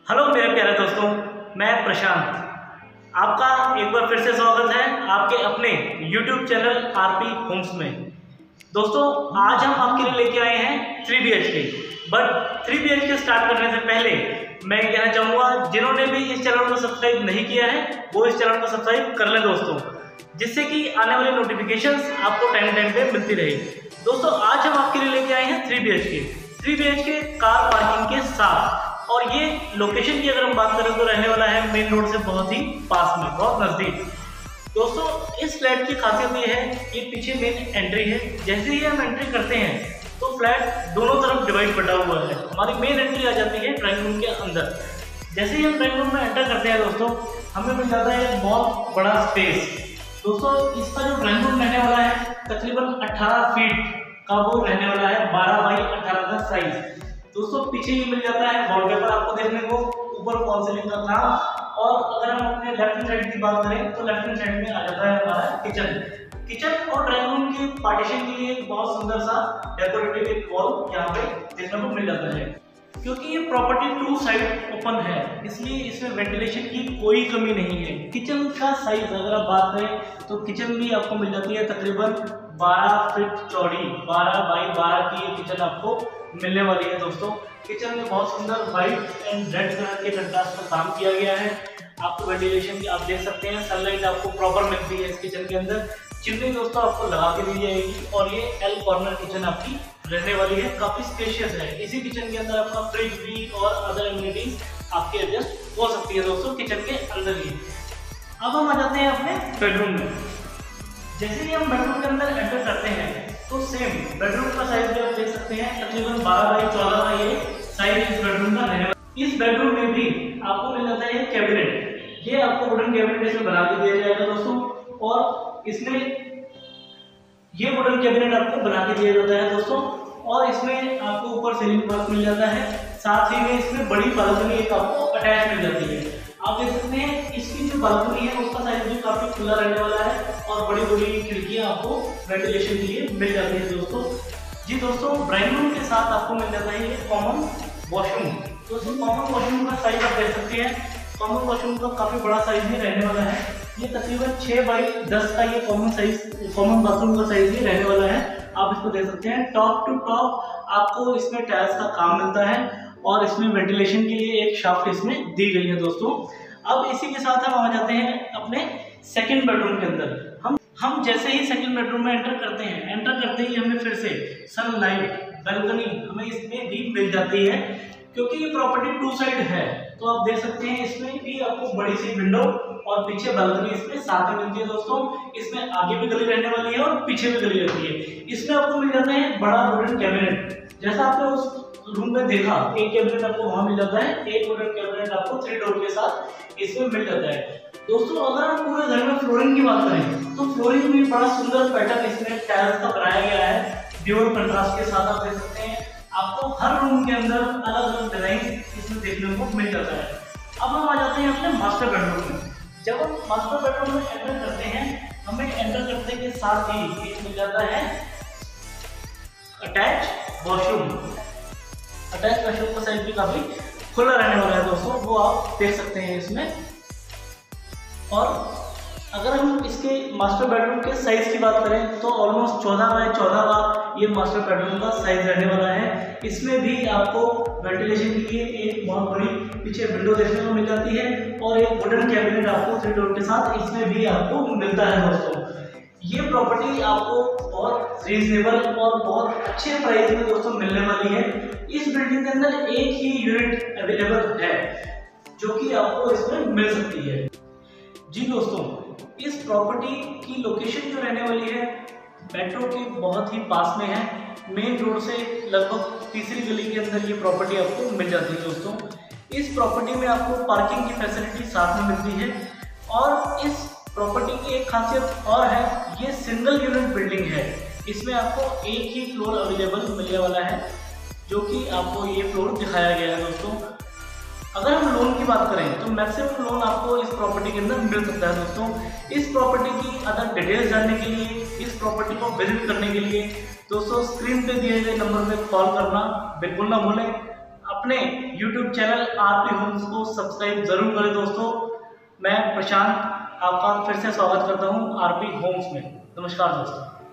Hello मेरे प्यारे दोस्तों, मैं प्रशांत। आपका एक बार फिर से स्वागत है आपके अपने YouTube चैनल आरपी होम्स में। दोस्तों, आज हम आपके लिए लेके आए हैं 3 BHK। बट 3 BHK स्टार्ट करने से पहले मैं कहना चाहूँगा, जिन्होंने भी इस चैनल को सब्सक्राइब नहीं किया है वो इस चैनल को सब्सक्राइब कर लें दोस्तों, जिससे कि आने वाली नोटिफिकेशंस आपको टाइम पे मिलती रहे। दोस्तों, आज हम आपके लिए लेके आए हैं 3 BHK कार पार्किंग के साथ। और ये लोकेशन की अगर हम बात करें तो रहने वाला है मेन रोड से बहुत ही पास में, बहुत नज़दीक। दोस्तों, इस फ्लैट की खासियत ये है कि पीछे मेन एंट्री है। जैसे ही हम एंट्री करते हैं तो फ्लैट दोनों तरफ डिवाइड बटा हुआ है। हमारी मेन एंट्री आ जाती है ड्राइंग रूम के अंदर। जैसे ही हम ड्राइंग रूम में एंटर करते हैं दोस्तों, हमें मिल जाता है बहुत बड़ा स्पेस। दोस्तों, इसका जो ड्राइंग रूम रहने वाला है तकरीबन 18 फीट का वो रहने वाला है, 12 बाई 18 का साइज। दोस्तों, पीछे ही मिल जाता है वॉलपेपर आपको देखने को, ऊपर फॉल सीलिंग का काम। और अगर हम अपने लेफ्ट हैंड साइड की बात करें तो लेफ्ट हैंड साइड में आ जाता है हमारा किचन और ड्राइंग रूम के पार्टीशन के लिए एक बहुत सुंदर सा डेकोरेटिव एक वॉल यहाँ पे देखने को मिल जाता है। क्योंकि ये प्रॉपर्टी 2 साइड ओपन है, इसलिए इसमें वेंटिलेशन की कोई कमी नहीं है। किचन का साइज अगर आप बात करें तो किचन भी आपको मिल जाती है तकरीबन 12 फीट चौड़ी, 12 बाई 12 की ये किचन आपको मिलने वाली है। दोस्तों, किचन में बहुत सुंदर व्हाइट एंड रेड कलर के कंट्रास्ट पर काम किया गया है। आपको वेंटिलेशन की आप देख सकते हैं, सनलाइट आपको प्रॉपर मिलती है इस किचन के अंदर। चिमनी दोस्तों आपको लगा के दी जाएगी और ये एल कॉर्नर किचन आपकी रहने वाली है, काफी स्पेशियस है। इसी किचन के अंदर आपका फ्रिज भी और अदर एमिनिटीज आपके एडजस्ट हो सकती है दोस्तों किचन के अंदर ही। अब हम आ जाते हैं अपने बेडरूम में। जैसे ही हम बेडरूम के अंदर एंटर करते हैं तो सेम बेडरूम का साइज भी आप देख सकते हैं, तकरीबन 12 बाई 14 का ये साइज इस बेडरूम का रहने वाला है। इस बेडरूम में भी आपको मिल जाता है कैबिनेट। ये आपको वुडन कैबिनेट इसमें बना के दिया जाएगा दोस्तों, और इसमें ये वुडन कैबिनेट आपको बना के दिया जाता है दोस्तों। और इसमें आपको ऊपर सीलिंग वर्क मिल जाता है, साथ ही में इसमें बड़ी बालकनी एक आपको अटैच मिल जाती है। आप देख सकते हैं इसकी जो बालकनी है उसका साइज भी काफी खुला रहने वाला है और बड़ी बड़ी खिड़कियां आपको वेंटिलेशन के लिए मिल जाती है दोस्तों। जी दोस्तों, ड्राइंग रूम के साथ आपको मिल जाता है ये कॉमन वॉशरूम। दोस्तों, कॉमन वॉशरूम का साइज आप देख सकते हैं, कॉमन वॉशरूम का काफी बड़ा साइज भी रहने वाला है। ये तकरीबन 6 बाई 10 का ये कॉमन बाथरूम का साइज ही रहने वाला है। आप इसको देख सकते हैं, टॉप टू टॉप आपको इसमें टाइल्स का काम मिलता है और इसमें वेंटिलेशन के लिए एक शाफ्ट इसमें दी गई है दोस्तों। अब इसी के साथ हम आ जाते हैं अपने सेकंड बेडरूम के अंदर। हम जैसे ही सेकंड बेडरूम में एंटर करते ही हमें फिर से सनलाइट बालकनी हमें इसमें भी मिल जाती है। क्योंकि ये प्रॉपर्टी 2 साइड है तो आप देख सकते हैं इसमें भी आपको बड़ी सी विंडो और पीछे बालकनी इसमें साथ में मिलती है दोस्तों। इसमें आगे भी गली रहने वाली है और पीछे भी गली रहती है। इसमें आपको मिल जाता है बड़ा वुडन कैबिनेट। जैसा आपने उस रूम में देखा, एक कैबिनेट आपको वहां मिल जाता है, एक वुडन कैबिनेट आपको 3 डोर के साथ इसमें मिल जाता है दोस्तों। अगर हम पूरे घर में फ्लोरिंग की बात करें तो फ्लोरिंग में बड़ा सुंदर पैटर्न इसमें टाइल्स का बनाया गया है, ड्यूअल कंट्रास्ट के साथ। आप देख सकते हैं आपको हर रूम के अंदर अलग अलग डिजाइन इसमें देखने को मिल जाता है। अब हम आ जाते हैं अपने मास्टर बेडरूम में। जब हम मास्टर बेडरूम में एंटर करते हैं, हमें एंटर करने के साथ ही एक मिल जाता है अटैच वॉशरूम। अटैच वॉशरूम का साइज भी काफी खुला रहने वाला है दोस्तों, वो आप देख सकते हैं इसमें। और अगर हम इसके मास्टर बेडरूम के साइज की बात करें तो ऑलमोस्ट 14 बाई 14 का ये मास्टर बेडरूम का साइज रहने वाला है। इसमें भी आपको वेंटिलेशन के लिए एक बहुत बड़ी पीछे विंडो देखने को मिल जाती है और एक वुडन कैबिनेट आपको 3 डोर के साथ इसमें भी आपको मिलता है दोस्तों। ये प्रॉपर्टी आपको बहुत रीजनेबल और बहुत अच्छे प्राइस में दोस्तों मिलने वाली है। इस बिल्डिंग के अंदर एक ही यूनिट अवेलेबल है जो कि आपको इसमें मिल सकती है। जी दोस्तों, इस प्रॉपर्टी की लोकेशन जो रहने वाली है मेट्रो के बहुत ही पास में है। मेन रोड से लगभग तीसरी गली के अंदर ये प्रॉपर्टी आपको मिल जाती है दोस्तों। इस प्रॉपर्टी में आपको पार्किंग की फैसिलिटी साथ में मिलती है और इस प्रॉपर्टी की एक खासियत और है, ये सिंगल यूनिट बिल्डिंग है। इसमें आपको एक ही फ्लोर अवेलेबल मिलने वाला है, जो कि आपको ये फ्लोर दिखाया गया है दोस्तों। अगर हम लोन की बात करें तो मैक्सिमम लोन आपको इस प्रॉपर्टी के अंदर मिल सकता है दोस्तों। इस प्रॉपर्टी की अदर डिटेल्स जानने के लिए, इस प्रॉपर्टी को विजिट करने के लिए दोस्तों स्क्रीन पे दिए गए नंबर पे कॉल करना बिल्कुल ना भूलें। अपने YouTube चैनल आरपी होम्स को सब्सक्राइब जरूर करें दोस्तों। मैं प्रशांत आपका फिर से स्वागत करता हूं आरपी होम्स में। नमस्कार दोस्तों।